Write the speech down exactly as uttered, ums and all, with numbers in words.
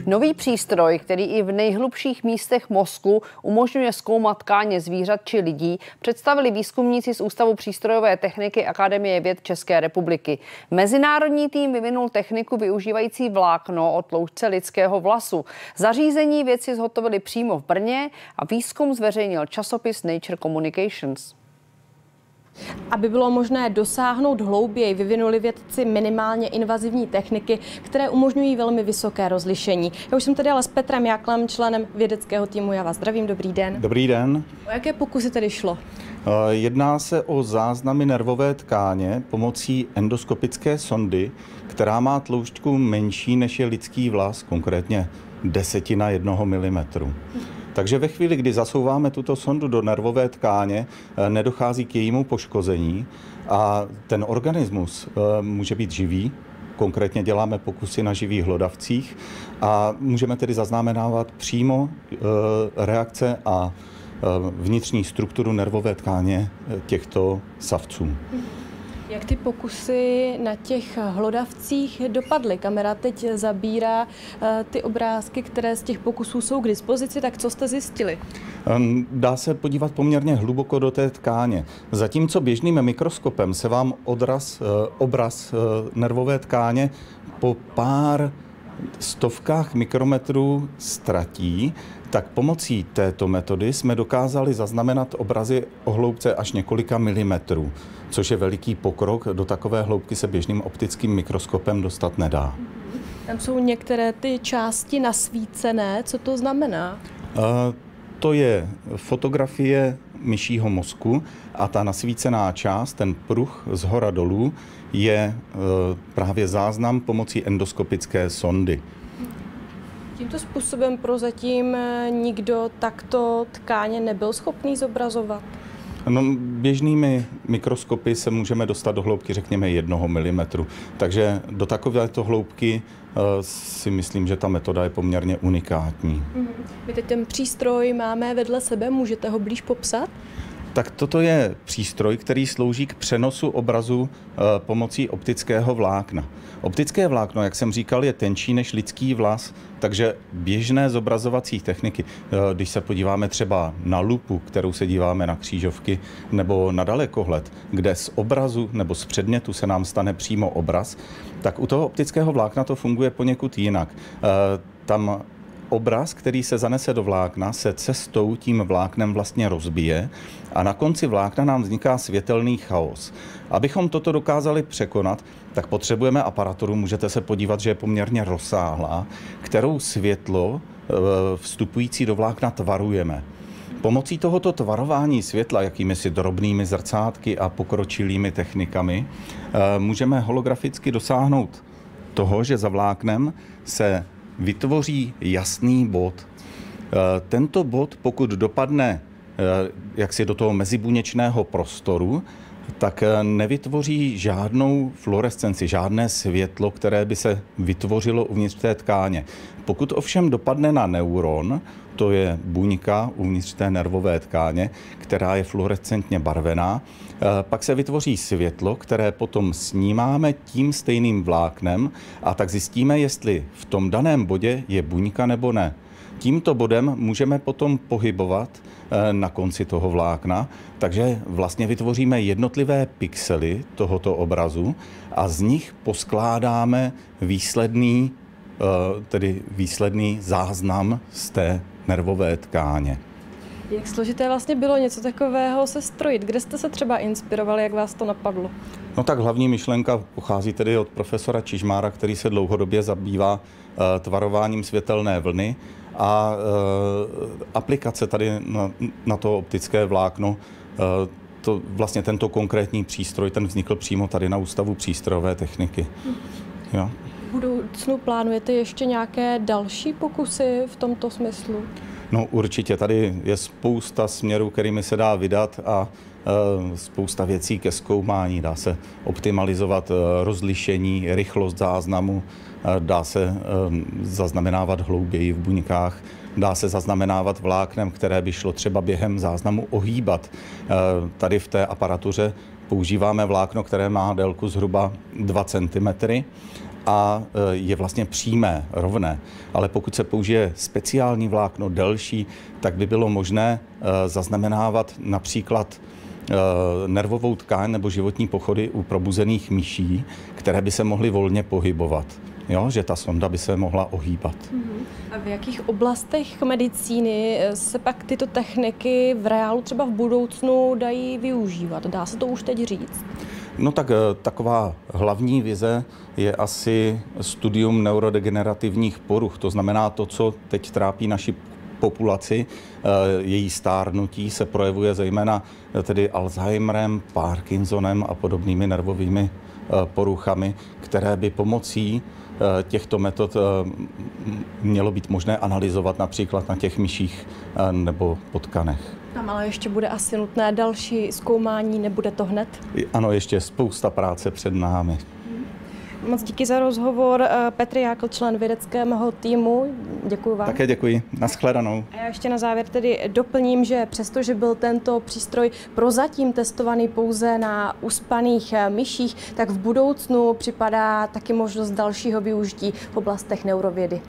Nový přístroj, který i v nejhlubších místech mozku umožňuje zkoumat tkáně zvířat či lidí, představili výzkumníci z Ústavu přístrojové techniky Akademie věd České republiky. Mezinárodní tým vyvinul techniku využívající vlákno o tloušťce lidského vlasu. Zařízení vědci zhotovili přímo v Brně a výzkum zveřejnil časopis Nature Communications. Aby bylo možné dosáhnout hlouběji, vyvinuli vědci minimálně invazivní techniky, které umožňují velmi vysoké rozlišení. Já už jsem tady ale s Petrem Jáklem, členem vědeckého týmu. Já vás zdravím, dobrý den. Dobrý den. O jaké pokusy tedy šlo? Jedná se o záznamy nervové tkáně pomocí endoskopické sondy, která má tloušťku menší než je lidský vlas, konkrétně desetina jednoho milimetru. Takže ve chvíli, kdy zasouváme tuto sondu do nervové tkáně, nedochází k jejímu poškození a ten organismus může být živý. Konkrétně děláme pokusy na živých hlodavcích a můžeme tedy zaznamenávat přímo reakce a vnitřní strukturu nervové tkáně těchto savců. Jak ty pokusy na těch hlodavcích dopadly? Kamera teď zabírá ty obrázky, které z těch pokusů jsou k dispozici, tak co jste zjistili? Dá se podívat poměrně hluboko do té tkáně. Zatímco běžným mikroskopem se vám odraz, obraz nervové tkáně po pár stovkách mikrometrů ztratí, tak pomocí této metody jsme dokázali zaznamenat obrazy o hloubce až několika milimetrů, což je veliký pokrok. Do takové hloubky se běžným optickým mikroskopem dostat nedá. Tam jsou některé ty části nasvícené. Co to znamená? Uh, to je fotografie myšího mozku a ta nasvícená část, ten pruh z hora dolů, je uh, právě záznam pomocí endoskopické sondy. Tímto způsobem prozatím nikdo takto tkáně nebyl schopný zobrazovat? No, běžnými mikroskopy se můžeme dostat do hloubky, řekněme, jednoho milimetru. Takže do takovéto hloubky uh, si myslím, že ta metoda je poměrně unikátní. My teď ten přístroj máme vedle sebe, můžete ho blíž popsat? Tak toto je přístroj, který slouží k přenosu obrazu e, pomocí optického vlákna. Optické vlákno, jak jsem říkal, je tenčí než lidský vlas, takže běžné zobrazovací techniky, e, když se podíváme třeba na lupu, kterou se díváme na křížovky, nebo na dalekohled, kde z obrazu nebo z předmětu se nám stane přímo obraz, tak u toho optického vlákna to funguje poněkud jinak. E, tam obraz, který se zanese do vlákna, se cestou tím vláknem vlastně rozbije a na konci vlákna nám vzniká světelný chaos. Abychom toto dokázali překonat, tak potřebujeme aparaturu, můžete se podívat, že je poměrně rozsáhlá, kterou světlo vstupující do vlákna tvarujeme. Pomocí tohoto tvarování světla, jakými si drobnými zrcátky a pokročilými technikami, můžeme holograficky dosáhnout toho, že za vláknem se vytvoří jasný bod. Tento bod, pokud dopadne jaksi do toho mezibuněčného prostoru, tak nevytvoří žádnou fluorescenci, žádné světlo, které by se vytvořilo uvnitř té tkáně. Pokud ovšem dopadne na neuron, to je buňka uvnitř té nervové tkáně, která je fluorescentně barvená, pak se vytvoří světlo, které potom snímáme tím stejným vláknem a tak zjistíme, jestli v tom daném bodě je buňka nebo ne. Tímto bodem můžeme potom pohybovat na konci toho vlákna, takže vlastně vytvoříme jednotlivé pixely tohoto obrazu a z nich poskládáme výsledný, tedy výsledný záznam z té nervové tkáně. Jak složité vlastně bylo něco takového sestrojit? Kde jste se třeba inspirovali, jak vás to napadlo? No tak hlavní myšlenka pochází tedy od profesora Čižmára, který se dlouhodobě zabývá uh, tvarováním světelné vlny a uh, aplikace tady na, na to optické vlákno. Uh, to vlastně tento konkrétní přístroj, ten vznikl přímo tady na Ústavu přístrojové techniky. Jo. V budoucnu plánujete ještě nějaké další pokusy v tomto smyslu? No určitě, tady je spousta směrů, kterými se dá vydat a e, spousta věcí ke zkoumání. Dá se optimalizovat e, rozlišení, rychlost záznamu, e, dá se e, zaznamenávat hlouběji v buňkách, dá se zaznamenávat vláknem, které by šlo třeba během záznamu ohýbat. E, tady v té aparatuře používáme vlákno, které má délku zhruba dva centimetry a je vlastně přímé, rovné. Ale pokud se použije speciální vlákno, delší, tak by bylo možné zaznamenávat například nervovou tkáň nebo životní pochody u probuzených myší, které by se mohly volně pohybovat. Jo, že ta sonda by se mohla ohýbat. A v jakých oblastech medicíny se pak tyto techniky v reálu třeba v budoucnu dají využívat? Dá se to už teď říct? No tak taková hlavní vize je asi studium neurodegenerativních poruch. To znamená to, co teď trápí naši populaci, její stárnutí se projevuje zejména tedy Alzheimerem, Parkinsonem a podobnými nervovými poruchami, které by pomocí těchto metod mělo být možné analyzovat například na těch myších nebo potkanech. Tam ale ještě bude asi nutné další zkoumání, nebude to hned? Ano, ještě spousta práce před námi. Moc díky za rozhovor. Petr Jákl, člen vědeckého týmu. Děkuji vám. Také děkuji. Nashledanou. A já ještě na závěr tedy doplním, že přestože byl tento přístroj prozatím testovaný pouze na uspaných myších, tak v budoucnu připadá taky možnost dalšího využití v oblastech neurovědy.